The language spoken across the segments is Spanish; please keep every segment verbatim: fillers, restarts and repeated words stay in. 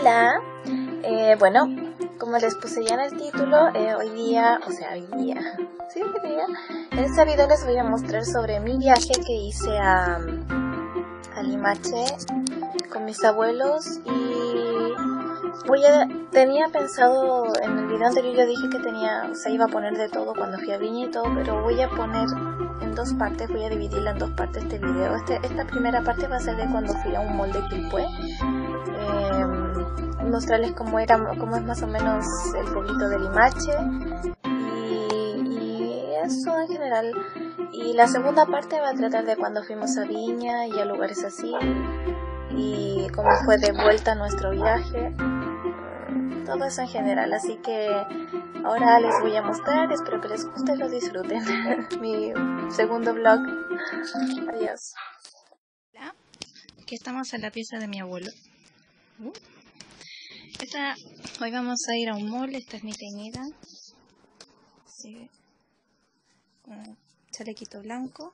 Hola, eh, bueno, como les puse ya en el título, eh, hoy día, o sea, hoy día, sí, hoy día, en este video les voy a mostrar sobre mi viaje que hice a, a Limache con mis abuelos y voy a, tenía pensado, en el video anterior yo dije que tenía, o sea, iba a poner de todo cuando fui a Viña y todo, pero voy a poner en dos partes, voy a dividirla en dos partes este video. Este, esta primera parte va a ser de cuando fui a un mall de Quilpué. Eh, mostrarles cómo era, cómo es más o menos el pueblito de Limache y, y eso en general. Y la segunda parte va a tratar de cuando fuimos a Viña y a lugares así y cómo fue de vuelta nuestro viaje, todo eso en general. Así que ahora les voy a mostrar, espero que les guste y lo disfruten. Mi segundo vlog. Adiós. Hola, aquí estamos en la pieza de mi abuelo. Uh. Esta, hoy vamos a ir a un mall. Esta es mi teñida. Sí. Con un chalequito blanco.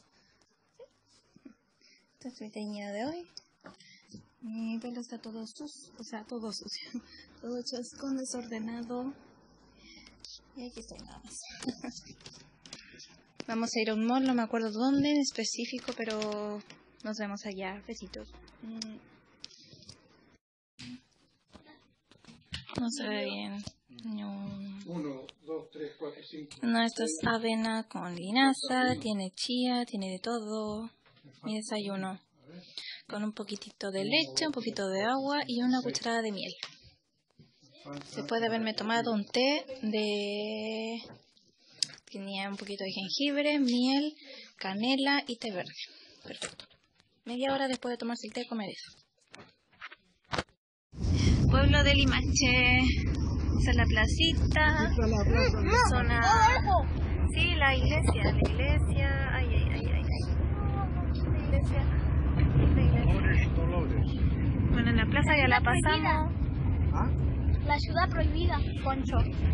Esta es mi teñida de hoy. Mi pelo está todo sucio, o sea, todo sucio, todo chascón, desordenado. Y aquí estoy nada más. Vamos a ir a un mall, no me acuerdo dónde en específico, pero nos vemos allá. Besitos. No se ve bien. No. Uno, dos, tres, cuatro, cinco. No, esto es avena con linaza, tiene chía, tiene de todo. Mi desayuno. Con un poquitito de leche, un poquito de agua y una cucharada de miel. Después de haberme tomado un té de... tenía un poquito de jengibre, miel, canela y té verde. Perfecto. Media hora después de tomarse el té, comer eso. Pueblo de Limache. Esa es la placita. La zona... Sí, la iglesia. La iglesia. Ay, ay, ay, ay. La iglesia. Bueno, en la plaza ya la pasamos. ¿Ah? La ciudad prohibida. Poncho.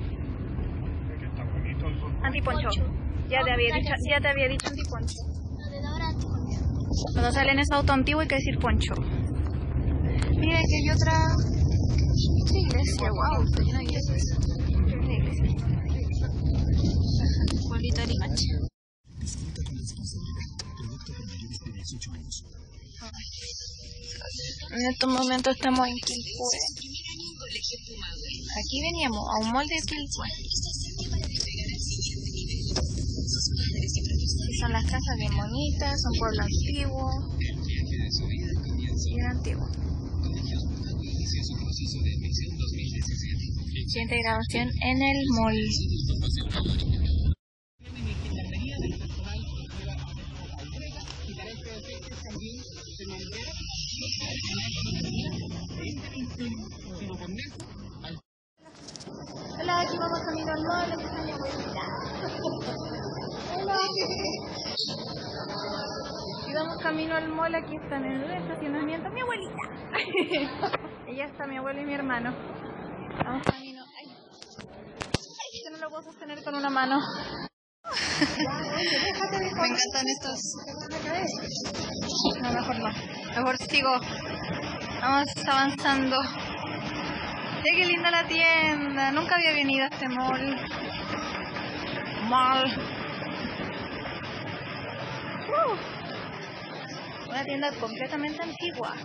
Antiponcho. Ya te había dicho, ya te había dicho antiponcho. Cuando sale en ese auto antiguo hay que decir poncho. Mira que hay otra, otra iglesia. Wow, está llena de iglesias. Una iglesia. Pueblito de Limache. En estos momentos estamos en Quilpué. Aquí veníamos a un mall de Quilpué. Y son las casas bien bonitas, son pueblo antiguo. Bien antiguo. Siguiente grabación en el mall. Hola, aquí vamos camino al mall, aquí está mi abuelita. Hola. Y vamos camino al mall, aquí están en el estacionamiento mi abuelita. Ella está, mi abuelo y mi hermano. Vamos camino. Ay, ay, yo no lo puedo sostener con una mano. Me encantan estos. No, mejor no. Mejor sigo. Vamos avanzando. ¡Qué qué linda la tienda! Nunca había venido a este mall. Mall. Uh, una tienda completamente antigua.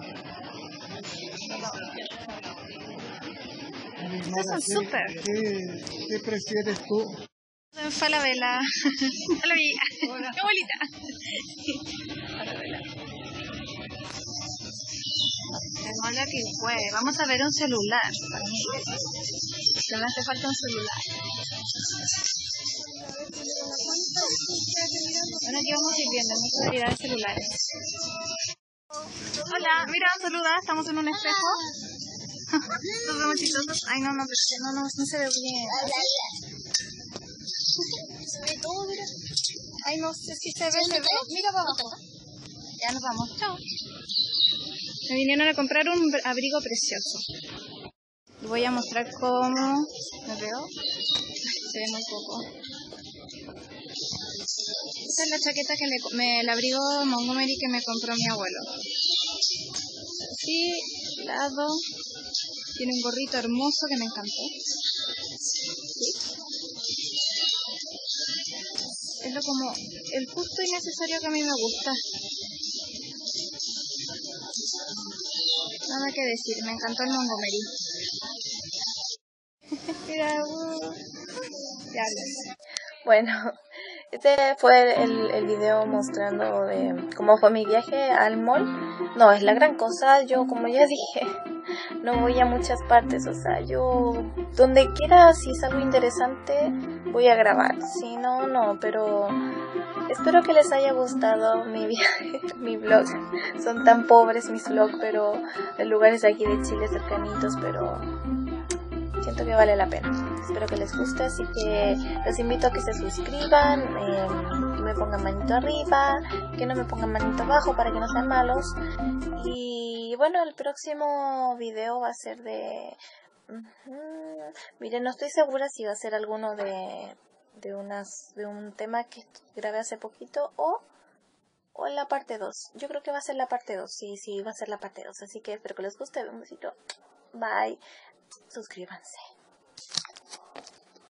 Estos son súper. ¿Qué, ¿Qué prefieres tú? En Falabella. Hola, mi Hola. Abuelita. Falabella. Hola, que fue. Vamos a ver un celular. Para mí. Se me hace falta un celular. Bueno, aquí vamos a ir viendo mucha variedad de celulares. Hola, mira, saluda. Estamos en un espejo. Nos vemos chistosos. Ay, no, no, no, no, no se ve bien. Se ve todo, mira. Ay, no sé si se ve, se ve. Mira para abajo. Ya nos vamos. Chao. Me vinieron a comprar un abrigo precioso. Les voy a mostrar cómo me veo. se ve muy poco. Esta es la chaqueta que me, me el abrigo Montgomery que me compró mi abuelo. Así, lado, tiene un gorrito hermoso que me encantó. ¿Sí? Es lo como el justo y necesario que a mí me gusta. Nada que decir, me encantó el Montgomery. Mira, uh, ya ves. Bueno, este fue el, el video mostrando de cómo fue mi viaje al mall. No es la gran cosa, yo como ya dije, no voy a muchas partes, o sea, yo donde quiera, si es algo interesante, voy a grabar, si no, no, pero espero que les haya gustado mi viaje, mi vlog. Son tan pobres mis vlogs, pero en lugares aquí de Chile cercanitos, pero siento que vale la pena. Espero que les guste, así que los invito a que se suscriban, eh, que me pongan manito arriba, que no me pongan manito abajo para que no sean malos. Y bueno, el próximo video va a ser de... Uh-huh. Miren, no estoy segura si va a ser alguno de, de, unas, de un tema que grabé hace poquito o... o en la parte dos. Yo creo que va a ser la parte dos. Sí, sí, va a ser la parte dos. Así que espero que les guste. Un besito. Bye. Suscríbanse.